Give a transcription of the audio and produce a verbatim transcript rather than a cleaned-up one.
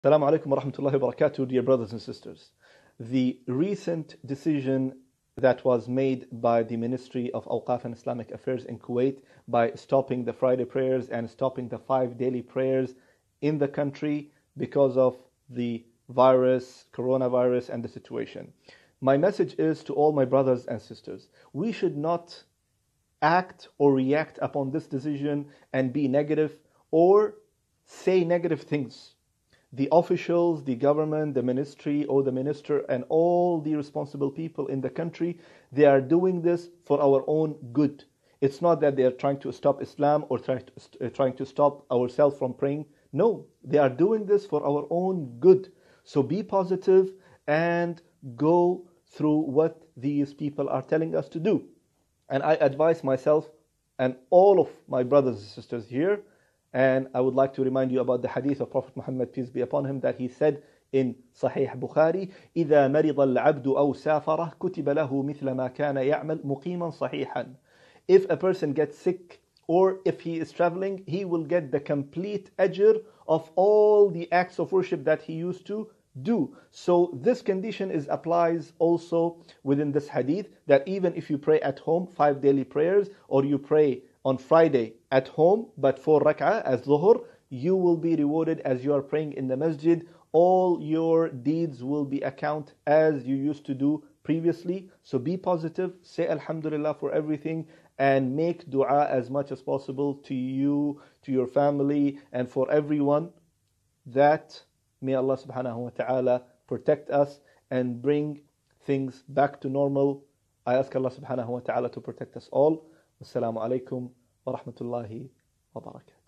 Assalamu alaikum wa rahmatullahi wa barakatuh, dear brothers and sisters. The recent decision that was made by the Ministry of Awqaf and Islamic Affairs in Kuwait by stopping the Friday prayers and stopping the five daily prayers in the country because of the virus, coronavirus, and the situation. My message is to all my brothers and sisters, we should not act or react upon this decision and be negative or say negative things. The officials, the government, the ministry or the minister and all the responsible people in the country, they are doing this for our own good. It's not that they are trying to stop Islam or trying to, uh, trying to stop ourselves from praying. No, they are doing this for our own good. So be positive and go through what these people are telling us to do. And I advise myself and all of my brothers and sisters here, and I would like to remind you about the hadith of Prophet Muhammad, peace be upon him, that he said in Sahih Bukhari, إِذَا مَرِضَ الْعَبْدُ أَوْ سَافَرَ كُتِبَ لَهُ مِثْلَ مَا كَانَ يَعْمَلْ مُقِيمًا صَحِيحًا. If a person gets sick or if he is traveling, he will get the complete ajr of all the acts of worship that he used to do. So this condition is applies also within this hadith, that even if you pray at home five daily prayers, or you pray on Friday at home but four rak'ah as dhuhr, you will be rewarded as you are praying in the masjid. All your deeds will be accounted as you used to do previously. So be positive, say alhamdulillah for everything, and make dua as much as possible to you, to your family, and for everyone, that may Allah subhanahu wa ta'ala protect us and bring things back to normal. I ask Allah subhanahu wa ta'ala to protect us all. Assalamu alaikum wa rahmatullahi wa barakatuh.